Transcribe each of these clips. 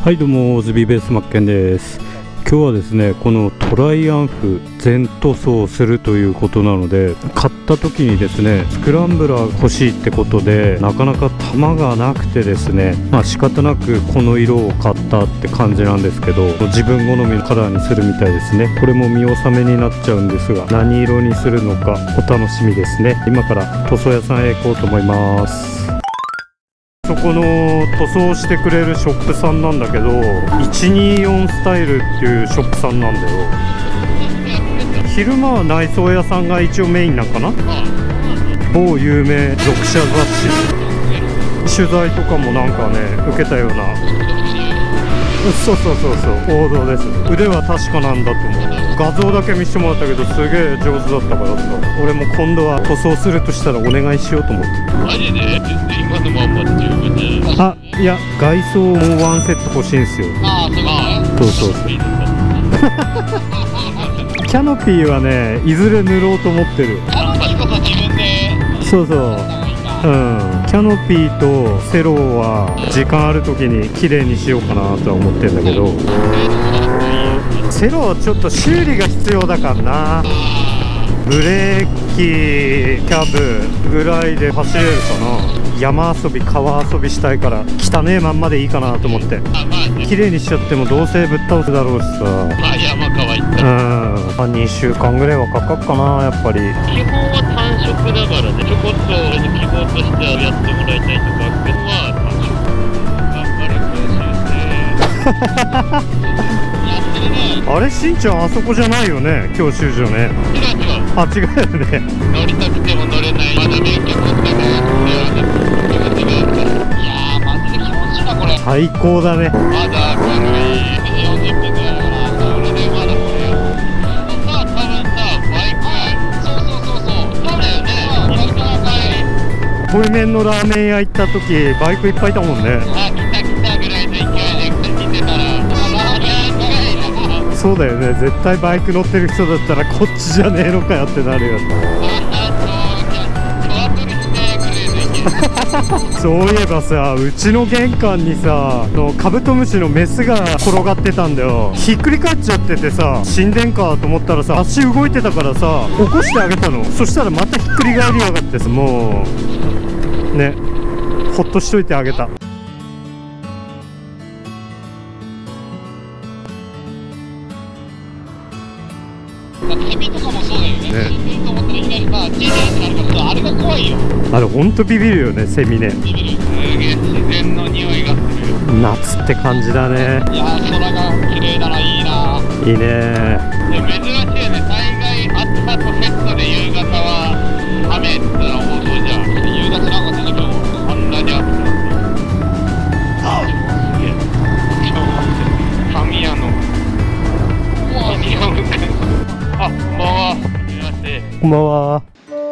はいどうも、ズビーベースマッケンです。今日はですね、このトライアンフ全塗装するということなので、買った時にですねスクランブラー欲しいってことで、なかなか玉がなくてですね、仕方なくこの色を買ったって感じなんですけど、自分好みのカラーにするみたいですね。これも見納めになっちゃうんですが、何色にするのかお楽しみですね。今から塗装屋さんへ行こうと思います。そこの塗装してくれるショップさんなんだけど、124スタイルっていうショップさんなんだよ。昼間は内装屋さんが一応メインなんかな。某有名読者雑誌取材とかもなんかね受けたような。そう王道です。腕は確かなんだと思う。画像だけ見せてもらったけどすげえ上手だったからさ、俺も今度は塗装するとしたらお願いしようと思って。 マジで今のまんまで十分じゃない？ いや外装もワンセット欲しいんですよ。そうキャノピーはねいずれ塗ろうと思ってる。 キャノピーこそ自分でそうキャノピーとセロは時間ある時に綺麗にしようかなとは思ってるんだけど、セロはちょっと修理が必要だからな。ブレーキキャブぐらいで走れるかな。山遊び川遊びしたいから汚ねえまんまでいいかなと思って。綺麗にしちゃってもどうせぶっ倒すだろうしさ。 山川行ったら 2週間ぐらいはかかっかな、やっぱり。 基本は単色だからね。ちょこっと希望としてはやってもらいたいとかけどは単色。頑張れ教習生。やってるね。 あれしんちゃんあそこじゃないよね、教習所ね。 違う。 違うよね。 乗りたくても乗れない。まだ免許取ってないやつではなくて、いやーマジで気持ちいいなこれ。 最高だね。 まだ明るい。40分ぐらいだから、俺でまだこれよ。多分さ、バイク。そうだよね。バイクの帰り。 対面のラーメン屋行った時バイクいっぱいいたもんね。 来たぐらいの勢いで見てたら、 そうだよね。絶対バイク乗ってる人だったらこっちじゃねえのかよってなるよ。そういえばさ、うちの玄関にさカブトムシのメスが転がってたんだよ。ひっくり返っちゃっててさ、死んでんかと思ったらさ、足動いてたからさ起こしてあげたの。そしたらまたひっくり返りやがってさ、もうね、ほっとしといてあげた。 セミとかもそうだよね。死んでると思ったらいきなりジェーってなるからさ、あれが怖いよ。 あれほんとビビるよね、セミね。 ビビる。すげえ自然の匂いがする。 夏って感じだね。 いやー空が綺麗だな、いいな。 いいね。 珍しいよね。大概暑さとセットで夕方は雨ってのは報道じゃん。夕方なかったけど、あんなに暑くなって。すげえ。タミヤの。タミヤの。こんばんは。はじめまして。 こんばんは。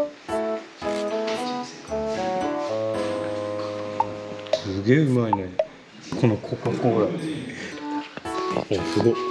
すげえうまいね。このコカ・コーラ。すごい。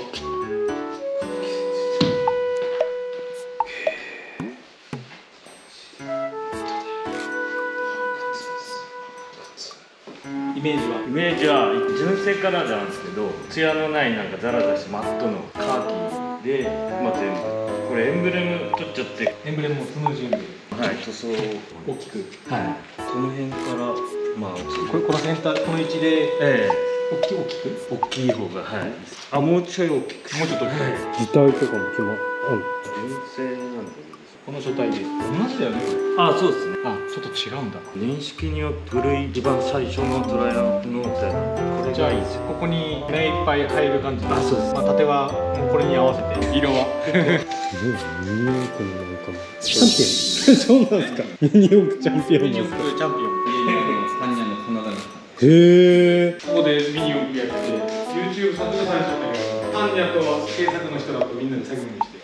イメージは純正カラーなんですけど、艶のないなんかザラザラしマットのカーキで、全部これエンブレム取っちゃって、 エンブレムもスムージング、 塗装大きく、 この辺からこのセンター、この位置で、大きい方が、 もうちょい大きく、 もうちょっと大きい、 擬態とかも決まる。 純正なんだこの書体で同じだよね。 そうですね。 ちょっと違うんだ。 年式によって古い一番最初のトライアンフのこれじゃあがいいですよ。 ここに目いっぱい入る感じで、 そうです。 縦はもうこれに合わせて色はすごい、ニューヨークのなんかチャンピオン。そうなんですか。ニューヨークチャンピオンなんですか。 チャンピオン、パンニャの花だ。 へえ。 ここでミニ四駆やって YouTube 撮影されちゃったけど、パンニャと制作の人だとみんなで作業にして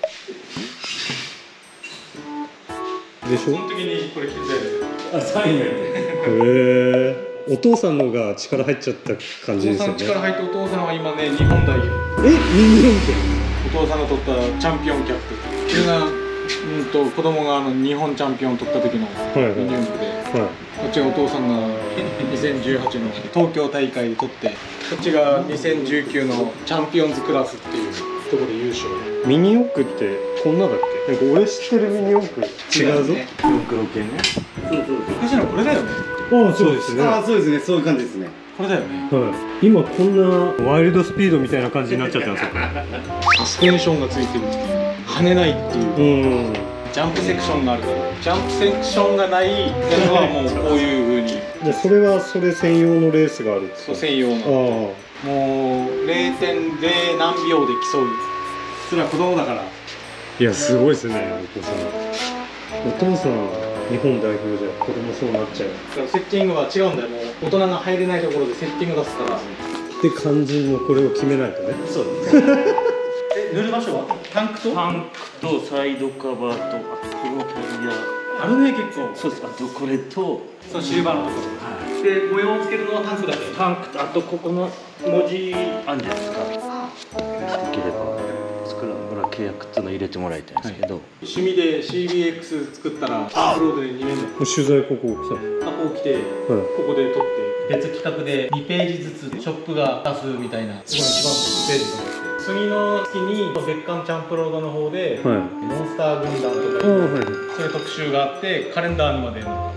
でしょ。 その時にこれ気づいて、 サインへえ。お父さんのが力入っちゃった感じお父さですよね。 ん力入って、お父さんは今ね日本代表。 ミニ四お父さんが取ったチャンピオンキャップ、それが子供が日本チャンピオン取った時のユニフォームで、こっちがお父さんが 2018の東京大会で取って、こっちが2019のチャンピオンズクラスっていうところで優勝。 ミニ四駆ってこんなだっけ？なんか俺知ってるミニ四駆違うぞ。 四駆ロケね。 昔のこれだよね。 ああそうですね。 ああそうですね、そういう感じですね。 これだよね。 はい。今こんなワイルドスピードみたいな感じになっちゃってますよ。 サスペンションがついてるっていう、跳ねないっていう、 うん。 ジャンプセクションがあるから、ジャンプセクションがないっていうのはもうこういう風にでそれはそれ専用のレースがある。 そう専用のあもう 0.0 何秒で競う。それは子供だから。 あ。いやすごいですねお子さん。お父さん日本代表じゃ子供そうなっちゃう。 だからセッティングは違うんだよ。もう大人が入れないところでセッティング出すから。 で肝心のこれを決めないとね。 そうですね。 塗る場所はタンクとタンクとサイドカバーと、あとこのキャリア。 あるね結構。 そうです。あとこれと、 そうシルバーのところ。で模様をつけるのはタンクだけ。 タンクと、あとここの文字あるんじゃないですか。できればスクランブラー契約っていうのを入れてもらいたいんですけど。 趣味で CBX 作ったらアップロードで2面の取材ここさ。 ここ来て、ここで撮って別企画で2ページずつショップが出すみたいな、ここの一番ページとなって、次の月に別館チャンプロードの方で、 はい。 モンスター軍団とか、 はい。 そういう特集があってカレンダーにまでの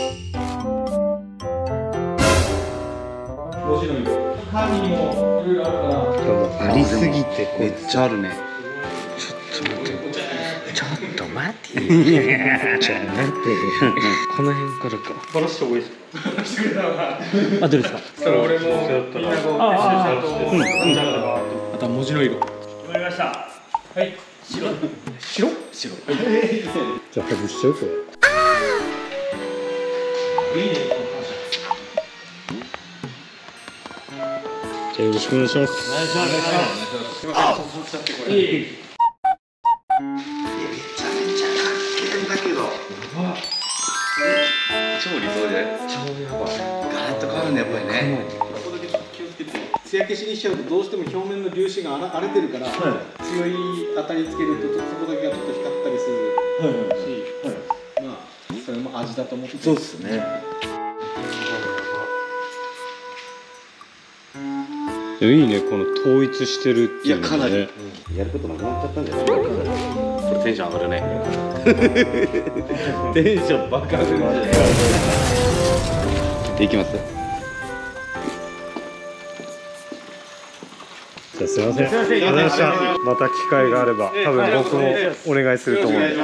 文字の色、カービィにもいろいろあるから。 ありすぎてめっちゃあるね。 ちょっと待って。ちょっと待って。この辺からか。 バラした方がいいですか？バラしてくれたのが。 あ、どれですか？ それ俺もみんなこう撤収したと、あとは文字の色。 決まりました。 はい。白？ 白。 じゃあ外しちゃうこれ。 いいね。 じゃあよろしくお願いします。 お願いします。 今から刺さっちゃってこれ。 いい。 超理想じゃない？超やばい。ガラッと変わるねやっぱりね。 ここだけちょっと気をつけて。艶消しにしちゃうとどうしても表面の粒子が荒れてるから、強い当たりつけるとそこだけがちょっと光ったりするし、まあそれも味だと思って。 そうですね。 いいねこの統一してるっていうのがね。 いやかなりやることなくなっちゃったんじゃない？ これテンション上がるね。テンション爆上がる。 いきます。 じゃあすいません。ありがとうございました。また機会があれば多分僕もお願いすると思う。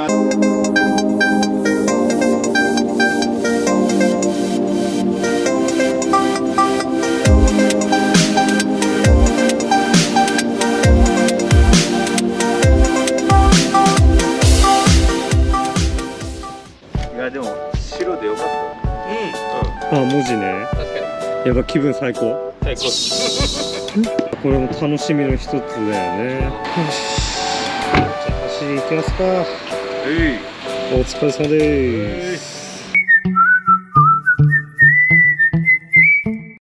いやでも白でよかった。 あ、文字ね。 確かに。 やっぱ気分最高。 最高っす。 これも楽しみの一つだよね。よし。じゃあ走り行きますか。お疲れ様です。